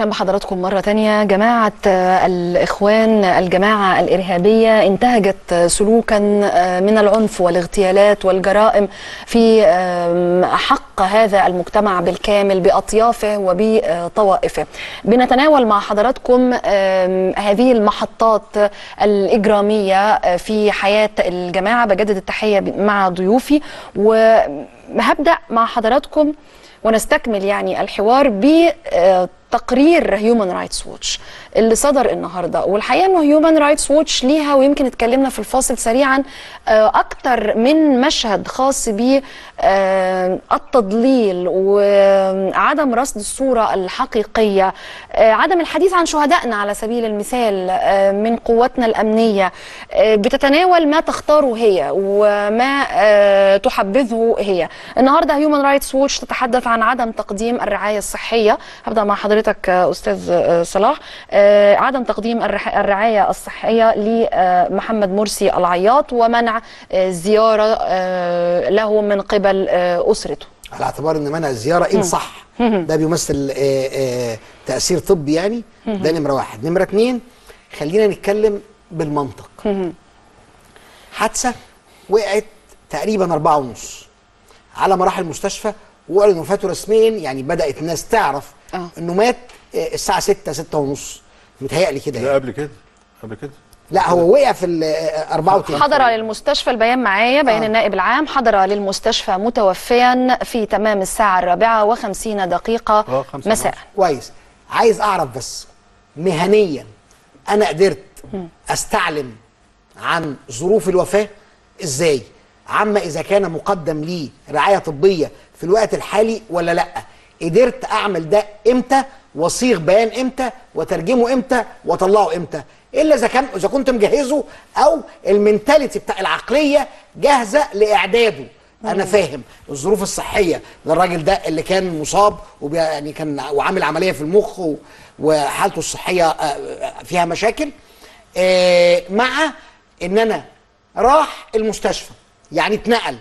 أهلا بحضراتكم مرة تانية. جماعة الإخوان الجماعة الإرهابية انتهجت سلوكا من العنف والاغتيالات والجرائم في حق هذا المجتمع بالكامل بأطيافه وبطوائفه. بنتناول مع حضراتكم هذه المحطات الإجرامية في حياة الجماعة. بجدد التحية مع ضيوفي، وهبدأ مع حضراتكم ونستكمل الحوار بتقرير هيومن رايتس ووتش اللي صدر النهارده. والحقيقه انه هيومن رايتس ووتش ليها، ويمكن اتكلمنا في الفاصل سريعا، اكتر من مشهد خاص بالتضليل وعدم رصد الصوره الحقيقيه، عدم الحديث عن شهدائنا على سبيل المثال من قواتنا الامنيه، بتتناول ما تختاره هي وما تحبذه هي. النهارده هيومن رايتس ووتش تتحدث عن عدم تقديم الرعايه الصحيه. هبدا مع حضرتك استاذ صلاح. عدم تقديم الرعايه الصحيه لمحمد مرسي العياط ومنع زياره له من قبل اسرته، على اعتبار ان منع الزياره ان صح ده بيمثل تاثير طبي. ده نمره واحد. نمره اتنين، خلينا نتكلم بالمنطق. حادثه وقعت تقريبا 4:30 على مراحل المستشفى، وقالوا وفاته رسميا، بدات الناس تعرف انه مات الساعه 6:30. متهيألي كده. لا قبل كده لا، هو وقع في 34. حضر للمستشفى، البيان معايا، بيان النائب العام، حضر للمستشفى متوفيا في تمام الساعه 4:50 مساء. كويس. عايز اعرف بس مهنيا انا قدرت استعلم عن ظروف الوفاه ازاي، عما اذا كان مقدم لي رعايه طبيه في الوقت الحالي ولا لا. قدرت اعمل ده امتى، واصيغ بيان امتى، وترجمه امتى، واطلعه امتى، الا اذا كنت مجهزه او المنتاليتي بتاع العقليه جاهزه لاعداده. انا فاهم الظروف الصحيه للراجل ده اللي كان مصاب كان وعامل عمليه في المخ وحالته الصحيه فيها مشاكل، مع ان انا راح المستشفى، اتنقل،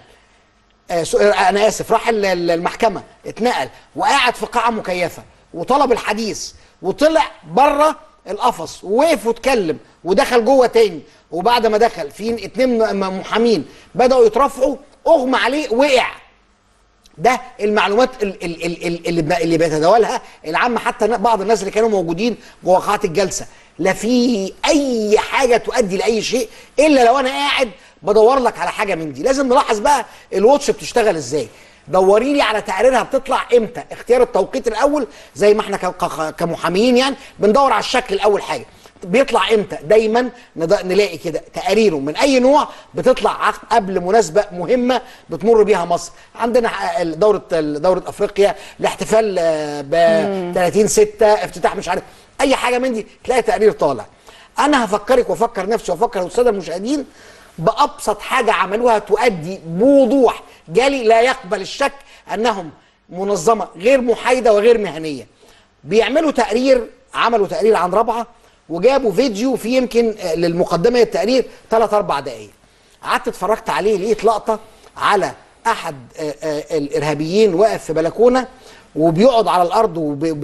انا اسف، راح المحكمه، اتنقل وقاعد في قاعه مكيفه وطلب الحديث، وطلع بره القفص ووقف واتكلم ودخل جوه تاني، وبعد ما دخل في 2 محامين بداوا يترافعوا، اغمى عليه، وقع. ده المعلومات اللي بيتداولها العامه، حتى بعض الناس اللي كانوا موجودين جوه قاعه الجلسه. لا في اي حاجه تؤدي لاي شيء الا لو انا قاعد بدور لك على حاجه من دي. لازم نلاحظ بقى الواتش بتشتغل ازاي. دوري لي على تقريرها بتطلع امتى، اختيار التوقيت الاول، زي ما احنا كمحاميين بندور على الشكل الاول حاجه. بيطلع امتى؟ دايما نلاقي كده تقاريره من اي نوع بتطلع قبل مناسبه مهمه بتمر بيها مصر. عندنا دوره افريقيا، الاحتفال ب 30/6، افتتاح مش عارف اي حاجه من دي، تلاقي تقرير طالع. انا هفكرك وافكر نفسي وافكر الساده المشاهدين بابسط حاجه عملوها تؤدي بوضوح جالي لا يقبل الشك انهم منظمه غير محايده وغير مهنيه. بيعملوا تقرير، عملوا تقرير عن رابعه وجابوا فيديو فيه يمكن للمقدمه التقرير 3-4 دقائق. قعدت اتفرجت عليه، لقيت لقطه على احد الارهابيين واقف في بلكونه وبيقعد على الارض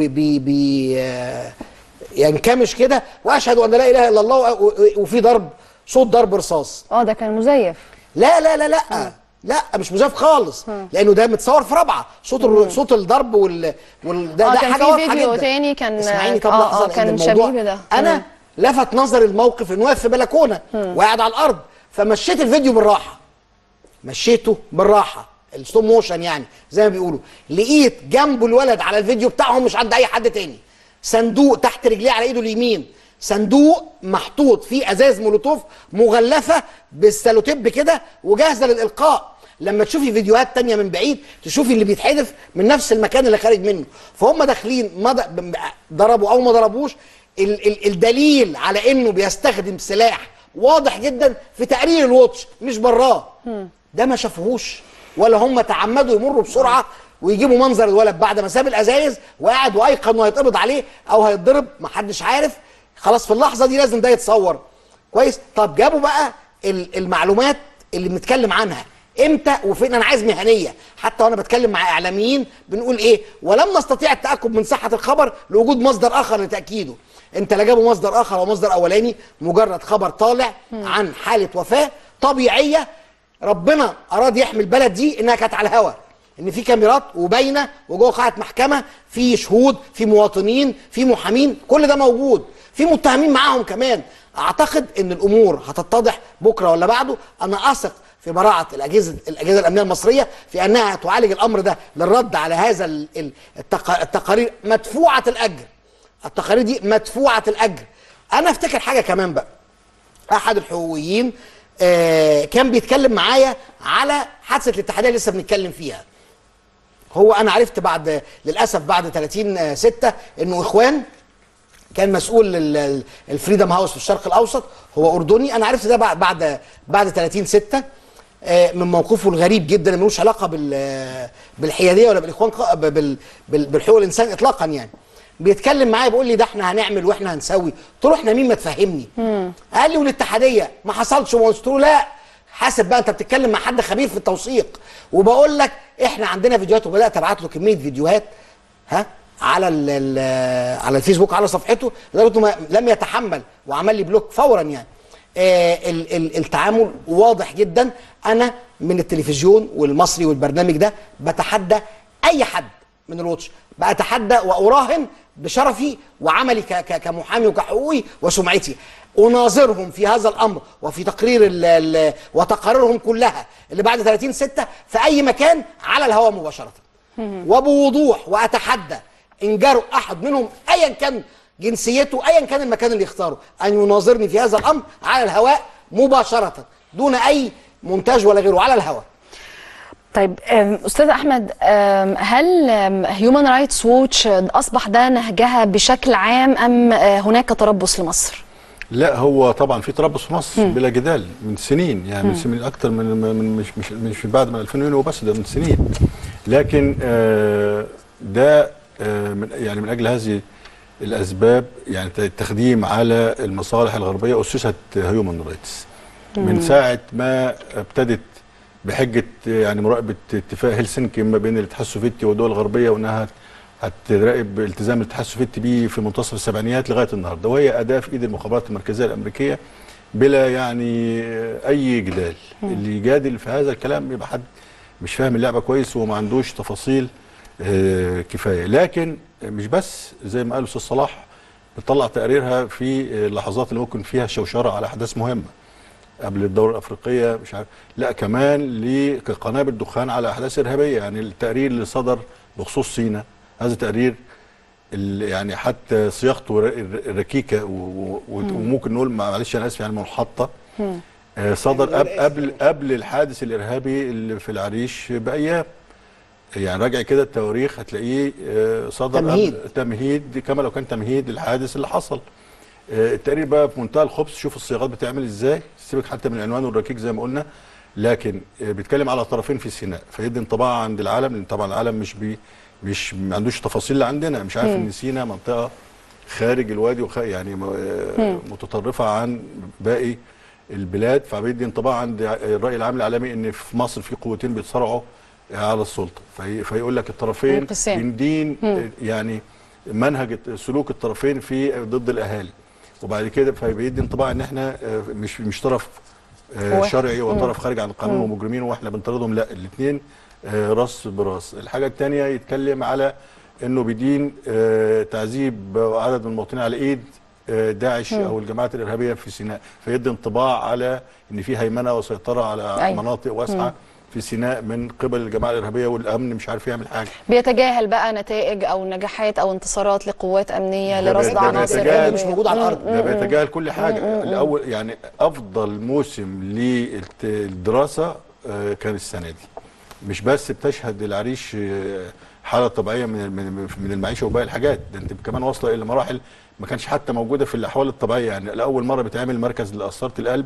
ينكمش كده، واشهد ان لا اله الا الله، وفي صوت ضرب رصاص. ده كان مزيف. لا لا لا لا لا، مش مزيف خالص، لانه ده متصور في رابعه، صوت الضرب ده حاجه واضحه جدا. كان في فيديو تاني كان اسمعيني طب لحظه، كان شبيه ده. انا لفت نظر الموقف انه واقف في بلكونه وقاعد على الارض، فمشيت الفيديو بالراحه، مشيته بالراحه، الستوب موشن زي ما بيقولوا. لقيت جنبه الولد على الفيديو بتاعهم، مش عند اي حد تاني، صندوق تحت رجليه على ايده اليمين، صندوق محطوط فيه ازاز مولوتوف مغلفه بالسالوتيب كده وجاهزه للالقاء. لما تشوفي فيديوهات تانية من بعيد تشوفي اللي بيتحدف من نفس المكان اللي خارج منه. فهم داخلين، ضربوا او ما ضربوش، الدليل على انه بيستخدم سلاح واضح جدا في تقرير الواتش، مش براه. ده ما شافوهوش، ولا هم تعمدوا يمروا بسرعه ويجيبوا منظر الولد بعد ما ساب الازايز وقاعد وايقن انه هيتقبض عليه او هيتضرب، ما حدش عارف. خلاص في اللحظه دي لازم ده يتصور كويس. طب جابوا بقى المعلومات اللي بنتكلم عنها، امتى وفين. انا عايز مهنيه. حتى وانا بتكلم مع اعلاميين بنقول ايه؟ ولم نستطيع التاكد من صحه الخبر لوجود مصدر اخر لتاكيده. انت لا جابوا مصدر اخر او مصدر اولاني، مجرد خبر طالع عن حاله وفاه طبيعيه ربنا اراد يحمي البلد دي انها كانت على الهوا، ان في كاميرات وباينه وجوه قاعه محكمه، في شهود، في مواطنين، في محامين، كل ده موجود، في متهمين معاهم كمان. اعتقد ان الامور هتتضح بكره ولا بعده. انا اثق في براعه الاجهزه الامنيه المصريه في انها تعالج الامر ده للرد على هذا التقارير مدفوعه الاجر. التقارير دي مدفوعه الاجر. انا افتكر حاجه كمان بقى، احد الحقوقيين كان بيتكلم معايا على حادثه الاتحاديه اللي لسه بنتكلم فيها. هو انا عرفت للاسف بعد 30/6 انه اخوان كان مسؤول الفريدم هاوس في الشرق الاوسط، هو اردني. انا عرفت ده بعد 30/6 من موقفه الغريب جدا، ملوش علاقه بالحياديه ولا بالاخوان بالحقوق الانسان اطلاقا. يعني بيتكلم معايا بيقول لي ده احنا هنعمل واحنا هنسوي. قلت له احنا مين؟ ما تفهمني. قال لي والاتحاديه ما حصلش. قلت له لا، حاسب بقى، انت بتتكلم مع حد خبير في التوثيق. وبقول لك احنا عندنا فيديوهات، وبدات ابعت له كميه فيديوهات على الفيسبوك على صفحته، لدرجه لم يتحمل وعمل لي بلوك فورا. يعني التعامل واضح جدا. انا من التلفزيون والمصري والبرنامج ده بتحدى اي حد من الواتش، بتحدى واراهن بشرفي وعملي كمحامي وكحقوقي وسمعتي، اناظرهم في هذا الامر وفي وتقاريرهم كلها اللي بعد 30/6 في اي مكان على الهواء مباشره وبوضوح. واتحدى ان جرؤ احد منهم ايا كان جنسيته، ايا كان المكان اللي يختاره، ان يناظرني في هذا الامر على الهواء مباشره دون اي مونتاج ولا غيره، على الهواء. طيب استاذ احمد، هل هيومن رايتس ووتش اصبح ده نهجها بشكل عام ام هناك تربص لمصر؟ لا، هو طبعا في تربص في مصر بلا جدال من سنين، يعني من اكتر من مش بعد ما 2000 وبس، ده من سنين. لكن ده يعني من اجل هذه الاسباب، يعني التخديم على المصالح الغربيه اسست هيومن رايتس من ساعه ما ابتدت بحجه يعني مراقبه اتفاق هلسنكي ما بين الاتحاد السوفيتي والدول الغربيه، وانها هتراقب التزام الاتحاد السوفيتي بيه في منتصف السبعينيات لغايه النهارده، وهي اداه في ايد المخابرات المركزيه الامريكيه بلا يعني اي جدال. اللي يجادل في هذا الكلام يبقى حد مش فاهم اللعبه كويس وما عندوش تفاصيل كفايه. لكن مش بس زي ما قال الاستاذ صلاح بتطلع تقاريرها في اللحظات اللي ممكن فيها شوشره على احداث مهمه قبل الدوره الافريقيه، مش عارف، لا كمان لقنابل دخان على احداث ارهابيه. يعني التقرير اللي صدر بخصوص سيناء، هذا تقرير يعني حتى صياغته ركيكه وممكن نقول معلش انا اسف يعني منحطه، صدر قبل الحادث الارهابي اللي في العريش بايام. يعني راجع كده التواريخ هتلاقيه صدر تمهيد كما لو كان تمهيد للحادث اللي حصل. التقرير بقى في منتهى الخبث، شوف الصياغات بتعمل ازاي، سيبك حتى من العنوان والركيك زي ما قلنا، لكن بيتكلم على طرفين في سيناء، فيدي انطباع عند العالم، لان طبعا العالم مش ما عندوش التفاصيل اللي عندنا، مش عارف ان سيناء منطقه خارج الوادي يعني متطرفه عن باقي البلاد، فبيدي انطباع عند الراي العام العالمي ان في مصر في قوتين بيتصارعوا على السلطه، فيقول لك الطرفين بندين يعني منهج سلوك الطرفين في ضد الاهالي، وبعد كده فبيدي انطباع ان احنا مش طرف شرعي وطرف خارج عن القانون ومجرمين واحنا بنطردهم، لا الاثنين راس براس. الحاجه الثانيه يتكلم على انه بدين تعذيب عدد من المواطنين على ايد داعش او الجماعات الارهابيه في سيناء، فيدي انطباع على ان في هيمنه وسيطره على مناطق واسعه في سيناء من قبل الجماعه الارهابيه، والامن مش عارف يعمل حاجه. بيتجاهل بقى نتائج او نجاحات او انتصارات لقوات امنيه لرصد عناصر اللي مش موجود على الارض. ده بيتجاهل كل حاجه. الاول يعني افضل موسم للدراسه كان السنه دي، مش بس بتشهد العريش حاله طبيعيه من المعيشه وباقي الحاجات، ده انت كمان واصله الى مراحل ما كانش حتى موجوده في الاحوال الطبيعيه. يعني لاول مره بيتعمل مركز لقسطره القلب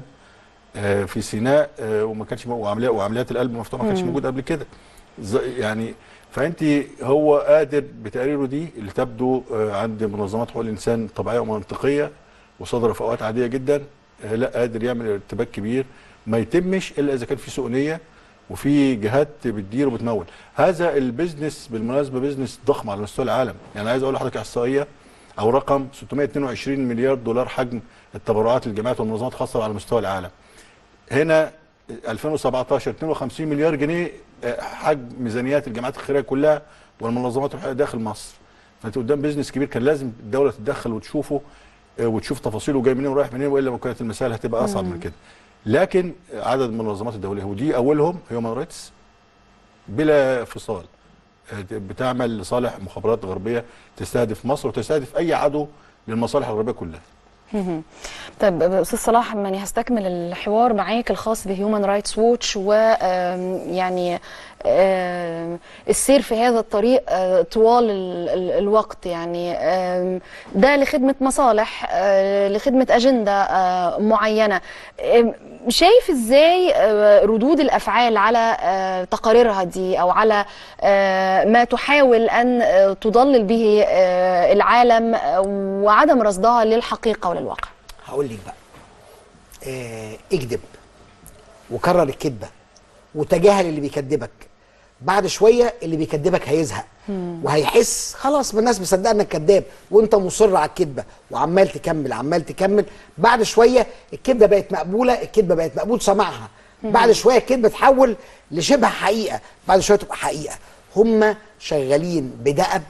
في سيناء، وما كانش وعمليات القلب مفتوحه ما كانش موجود قبل كده. يعني فانت هو قادر بتقاريره دي اللي تبدو عند منظمات حقوق الانسان طبيعيه ومنطقيه وصادره في اوقات عاديه جدا، لا قادر يعمل ارتباك كبير ما يتمش الا اذا كان في سوء نيه وفي جهات بتدير وبتمول. هذا البيزنس بالمناسبه بيزنس ضخم على مستوى العالم. يعني عايز اقول لحضرتك احصائيه او رقم 622 مليار دولار حجم التبرعات للجامعات والمنظمات الخاصه على مستوى العالم. هنا 2017 52 مليار جنيه حجم ميزانيات الجامعات الخيريه كلها والمنظمات الحقوقيه داخل مصر. فانت قدام بيزنس كبير، كان لازم الدوله تتدخل وتشوفه وتشوف تفاصيله جاي منين ورايح منين، والا ما كانت المسائل هتبقى اصعب من كده. لكن عدد من المنظمات الدوليه ودي اولهم هيومن رايتس بلا فصال بتعمل لصالح مخابرات غربيه تستهدف مصر وتستهدف اي عدو للمصالح الغربيه كلها. طيب استاذ صلاح، يعني هستكمل الحوار معاك الخاص بهيومن رايتس ووتش ويعني السير في هذا الطريق طوال الوقت. يعني ده لخدمة مصالح، لخدمة أجندة معينة. شايف ازاي ردود الأفعال على تقاريرها دي أو على ما تحاول أن تضلل به العالم وعدم رصدها للحقيقة وللواقع؟ هقول لك بقى، اكذب وكرر الكذبة وتجاهل اللي بيكذبك. بعد شويه اللي بيكذبك هيزهق وهيحس خلاص الناس مصدقه انك كذاب، وانت مصر على الكذبه وعمال تكمل عمال تكمل. بعد شويه الكذبه بقت مقبوله، الكذبه بقت مقبول سماعها. بعد شويه الكذبه تحول لشبه حقيقه، بعد شويه تبقى حقيقه. هم شغالين بدأب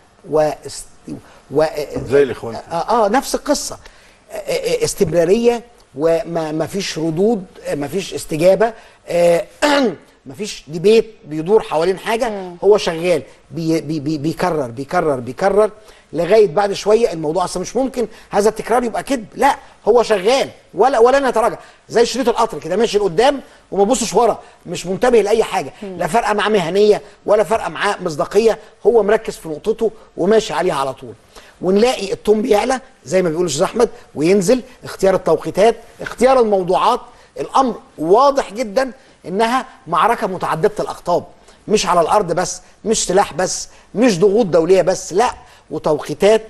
زي الاخوان نفس القصه، استمراريه وما فيش ردود، ما فيش استجابه، مفيش ديبيت بيدور حوالين حاجه. هو شغال بيكرر بيكرر بيكرر لغايه بعد شويه الموضوع اصلا مش ممكن هذا التكرار يبقى كذب. لا، هو شغال ولا يتراجع، زي شريط القطر كده ماشي لقدام وما بيبصش ورا، مش منتبه لاي حاجه، لا فارقه معاه مهنيه ولا فارقه معاه مصداقيه، هو مركز في نقطته وماشي عليها على طول. ونلاقي التون بيعلى زي ما بيقول الاستاذ احمد وينزل، اختيار التوقيتات، اختيار الموضوعات. الامر واضح جدا انها معركه متعدده الاقطاب، مش على الارض بس، مش سلاح بس، مش ضغوط دوليه بس، لا، وتوقيتات.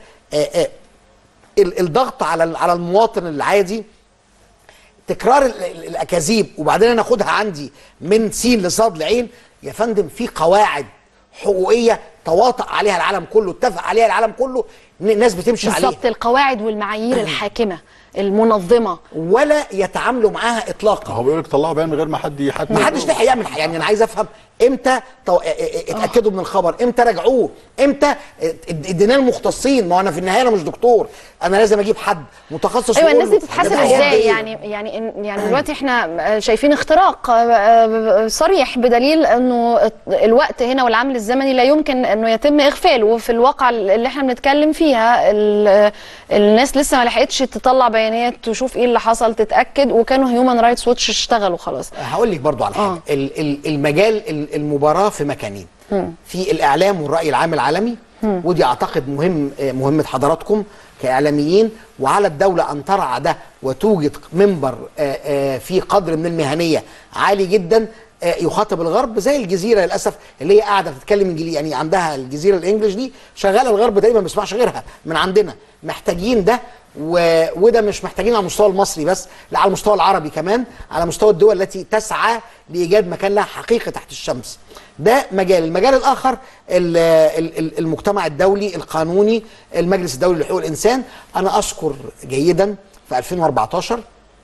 الضغط على المواطن العادي، تكرار الاكاذيب وبعدين انا اخدها عندي من سين لصاد لعين. يا فندم في قواعد حقوقيه تواطأ عليها العالم كله، اتفق عليها العالم كله، الناس بتمشي عليها بالظبط، القواعد والمعايير الحاكمه المنظمه، ولا يتعاملوا معاها اطلاقا. هو بيقول لك طلعوا بيان من غير ما حدش لحق يعمل حاجه. يعني انا عايز افهم امتى اتاكدوا من الخبر، امتى راجعوه، امتى اديناه المختصين. ما هو انا في النهايه انا مش دكتور، انا لازم اجيب حد متخصص. ايوه، الناس دي تتحاسب ازاي؟ يعني دلوقتي احنا شايفين اختراق صريح، بدليل انه الوقت هنا والعامل الزمني لا يمكن انه يتم اغفاله. في الواقع اللي احنا بنتكلم فيها الناس لسه ما لحقتش تطلع بيانات تشوف ايه اللي حصل تتاكد، وكانوا هيومن رايتس ووتش اشتغلوا خلاص. هقول لك برضو على حاجه. المجال المباراه في مكانين، في الاعلام والراي العام العالمي، ودي اعتقد مهمه حضراتكم كاعلاميين، وعلى الدوله ان ترعى ده وتوجد منبر فيه قدر من المهنيه عالي جدا يخاطب الغرب، زي الجزيره للاسف اللي هي قاعده بتتكلم انجليزي، يعني عندها الجزيره الانجليش دي شغاله، الغرب تقريبا ما بيسمعش غيرها من عندنا. محتاجين ده، وده مش محتاجين على المستوى المصري بس، لا، على المستوى العربي كمان، على مستوى الدول التي تسعى لايجاد مكان لها حقيقه تحت الشمس. ده مجال. المجال الاخر المجتمع الدولي القانوني، المجلس الدولي لحقوق الانسان. انا اذكر جيدا في 2014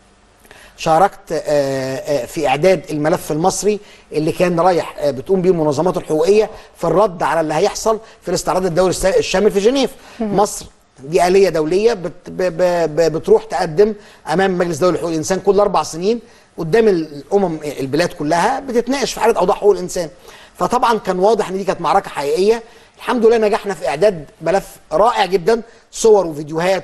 شاركت في اعداد الملف المصري اللي كان رايح بتقوم به المنظمات الحقوقيه في الرد على اللي هيحصل في الاستعراض الدولي الشامل في جنيف. مصر دي آلية دولية بتروح تقدم أمام مجلس دولي لحقوق الإنسان كل 4 سنين قدام البلاد كلها، بتتناقش في حالة أوضاع حقوق الإنسان. فطبعا كان واضح إن دي كانت معركة حقيقية. الحمد لله نجحنا في إعداد ملف رائع جدا، صور وفيديوهات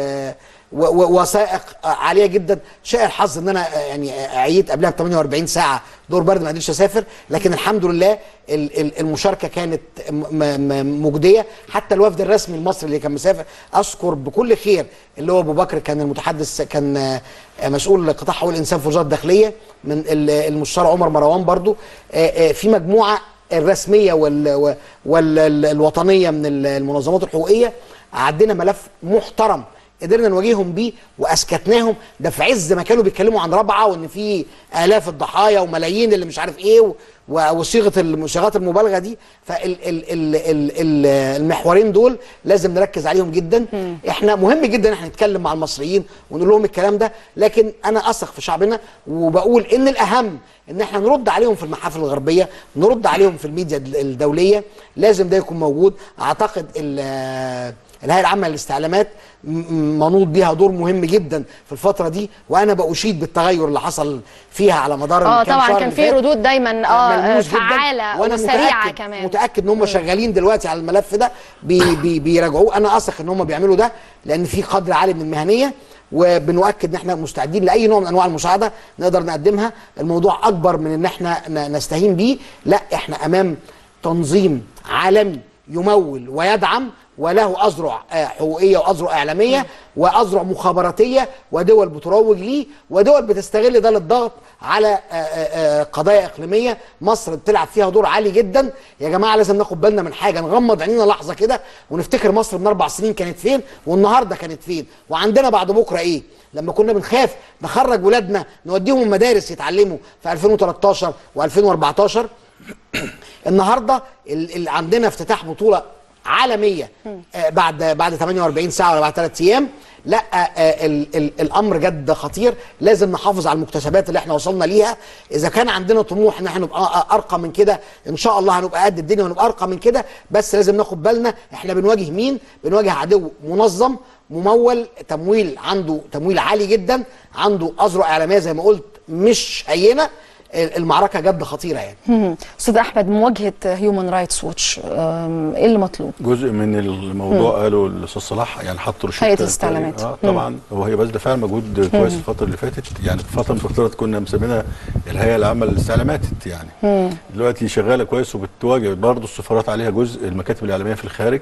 ووثائق عاليه جدا. شاء الحظ ان انا يعني عييت قبلها ب 48 ساعه دور برد، ما قدرتش اسافر، لكن الحمد لله المشاركه كانت مجديه. حتى الوفد الرسمي المصري اللي كان مسافر اذكر بكل خير، اللي هو ابو بكر كان المتحدث، كان مسؤول قطاع حقوق الانسان في وزاره الداخليه، من المستشار عمر مروان برضو، في مجموعه الرسميه والوطنيه من المنظمات الحقوقيه. عندنا ملف محترم قدرنا نواجههم بيه واسكتناهم. ده في عز ما كانوا بيتكلموا عن رابعه وان في الاف الضحايا وملايين اللي مش عارف ايه وصيغه صيغات المبالغه دي. فالمحورين دول لازم نركز عليهم جدا. احنا مهم جدا احنا نتكلم مع المصريين ونقول لهم الكلام ده، لكن انا اثق في شعبنا وبقول ان الاهم ان احنا نرد عليهم في المحافل الغربيه، نرد عليهم في الميديا الدوليه. لازم ده يكون موجود. اعتقد الهيئه العامه للاستعلامات منوط بيها دور مهم جدا في الفتره دي، وانا بأشيد بالتغير اللي حصل فيها على مدار الكام شهر طبعا كان في ردود دايما فعاله وسريعه كمان. متاكد ان هم شغالين دلوقتي على الملف ده بيراجعوه. انا اثق ان هم بيعملوا ده لان في قدر عالي من المهنيه، وبنؤكد ان احنا مستعدين لاي نوع من انواع المساعده نقدر نقدمها. الموضوع اكبر من ان احنا نستهين بيه، لا احنا امام تنظيم عالمي يمول ويدعم وله أذرع حقوقية وأذرع إعلامية وأذرع مخابراتية ودول بتروج ليه ودول بتستغل ده للضغط على قضايا إقليمية مصر بتلعب فيها دور عالي جدا. يا جماعة لازم ناخد بالنا من حاجة، نغمض عينينا لحظة كده ونفتكر مصر من 4 سنين كانت فين والنهاردة كانت فين وعندنا بعد بكرة إيه. لما كنا بنخاف نخرج ولادنا نوديهم المدارس يتعلموا في 2013 و2014، النهارده اللي عندنا افتتاح بطوله عالميه بعد 48 ساعه ولا بعد 3 ايام. لا الامر جد خطير. لازم نحافظ على المكتسبات اللي احنا وصلنا ليها. اذا كان عندنا طموح ان احنا نبقى ارقى من كده ان شاء الله هنبقى قد الدنيا ونبقى ارقى من كده، بس لازم ناخد بالنا احنا بنواجه مين. بنواجه عدو منظم ممول، عنده تمويل عالي جدا، عنده اذرع اعلاميه زي ما قلت مش هينه. المعركه جد خطيره يعني. استاذ احمد، مواجهه هيومن رايتس ووتش ايه اللي مطلوب؟ جزء من الموضوع قالوا الاستاذ صلاح يعني حط رشيد هيئه الاستعلامات. طبعا وهي بس ده فعلا مجهود كويس الفتره اللي فاتت. يعني في فتره من الفترات كنا مسمينها الهيئه العامه للاستعلامات يعني. دلوقتي شغاله كويس وبتواجه برضه السفارات عليها جزء، المكاتب الاعلاميه في الخارج.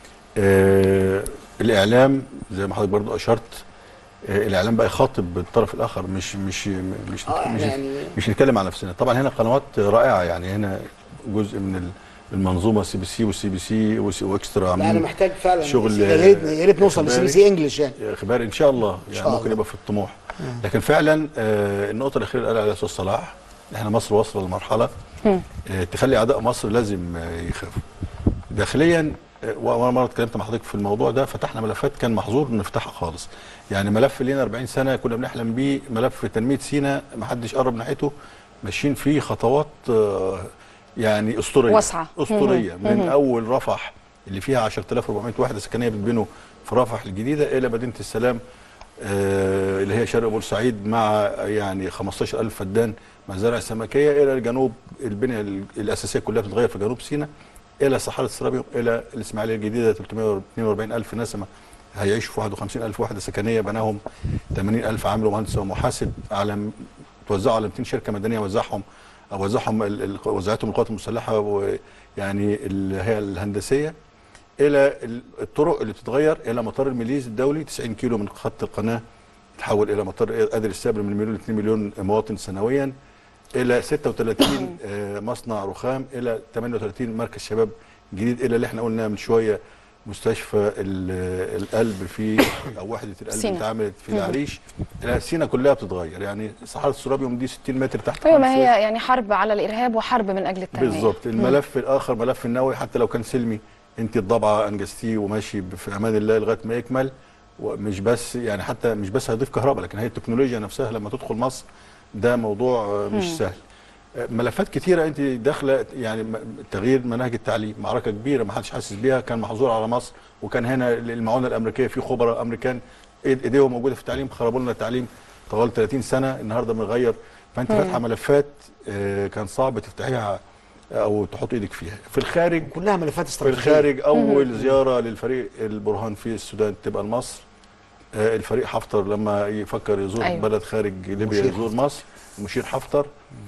الاعلام زي ما حضرتك برضه اشرت، الاعلام بقى يخاطب الطرف الاخر، مش نتكلم عن نفسنا. طبعا هنا قنوات رائعه، يعني هنا جزء من المنظومه سي بي سي والسي بي سي واكسترا عاملين. انا محتاج فعلا شغل يا ريت نوصل لسي بي سي انجلش يعني اخبار ان شاء الله يعني شاء ممكن الله. يبقى في الطموح. لكن فعلا النقطه الاخيره اللي قال عليها الاستاذ صلاح، احنا مصر واصله لمرحله تخلي اعداء مصر لازم يخافوا داخليا. وانا مره اتكلمت مع حضرتك في الموضوع ده، فتحنا ملفات كان محظور نفتحها خالص. يعني ملف لينا 40 سنه كنا بنحلم بيه، ملف تنميه سيناء ما حدش قرب ناحيته، ماشيين فيه خطوات يعني اسطوريه واسعه اسطوريه. من اول رفح اللي فيها 10400 وحده سكنيه بتبنوا في رفح الجديده الى مدينه السلام اللي هي شرق بورسعيد مع يعني 15000 فدان مزارع سمكيه، الى الجنوب البنيه الاساسيه كلها بتتغير في جنوب سيناء، الى صحراء السرابيوم، الى الاسماعيليه الجديده 342000 نسمه هيعيشوا في 51000 وحده سكنيه بناهم 80000 عامل ومهندس ومحاسب، توزعوا على 200 شركه مدنيه وزعهم وزعتهم القوات المسلحه ويعني الهيئه الهندسيه، الى الطرق اللي بتتغير، الى مطار المليز الدولي 90 كيلو من خط القناه تحول الى مطار قادر يستقبل من 1 ل 2 مليون مواطن سنويا، الى 36 مصنع رخام، الى 38 مركز شباب جديد، الى اللي احنا قلنا من شويه مستشفى القلب في او وحده القلب اللي اتعملت في العريش. سينا كلها بتتغير. يعني صحراء السرابيوم دي 60 متر تحت. ايوه، ما هي يعني حرب على الارهاب وحرب من اجل التنميه. بالظبط. الملف الاخر ملف النووي، حتى لو كان سلمي انت الضبعه انجزتيه وماشي في امان الله لغايه ما يكمل، ومش بس يعني حتى مش بس هيضيف كهرباء، لكن هي التكنولوجيا نفسها لما تدخل مصر ده موضوع مش سهل. ملفات كتيره انت داخله، يعني تغيير مناهج التعليم معركه كبيره ما حدش حاسس بيها، كان محظور على مصر، وكان هنا المعونه الامريكيه في خبراء امريكان ايديهم موجوده في التعليم، خربوا لنا التعليم طوال 30 سنه، النهارده بنغير. فانت فاتحه ملفات كان صعب تفتحيها او تحط ايدك فيها. في الخارج كلها ملفات استراتيجيه. في الخارج اول زياره للفريق البرهان في السودان تبقى لمصر. الفريق حفتر لما يفكر يزور بلد خارج ليبيا يزور مصر، المشير حفتر.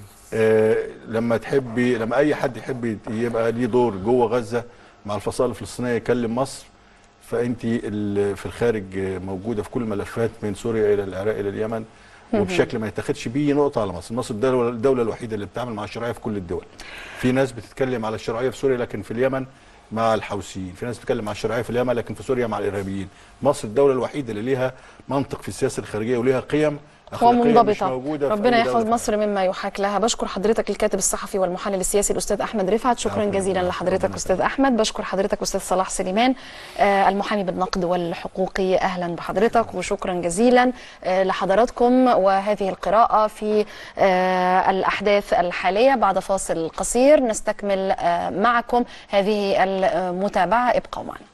لما اي حد يحب يبقى ليه دور جوه غزه مع الفصائل الفلسطينيه يكلم مصر، فانت في الخارج موجوده في كل الملفات من سوريا الى العراق الى اليمن، وبشكل ما يتاخدش بيه نقطه على مصر. مصر الدوله الوحيده اللي بتتعامل مع الشرعيه في كل الدول. في ناس بتتكلم على الشرعيه في سوريا، لكن في اليمن مع الحوثيين، في ناس بتتكلم مع الشرعيه في اليمن، لكن في سوريا مع الارهابيين. مصر الدوله الوحيده اللي ليها منطق في السياسه الخارجيه وليها قيم اخلاقيه مش موجوده في ربنا أي يحفظ دولة مصر مما يحاك لها. بشكر حضرتك الكاتب الصحفي والمحلل السياسي الاستاذ احمد رفعت، شكرا جزيلا لحضرتك استاذ احمد. بشكر حضرتك استاذ صلاح سليمان المحامي بالنقد والحقوقي، اهلا بحضرتك وشكرا جزيلا لحضراتكم. وهذه القراءه في الاحداث الحاليه. بعد فاصل قصير نستكمل معكم هذه المتابعه، ابقوا معنا.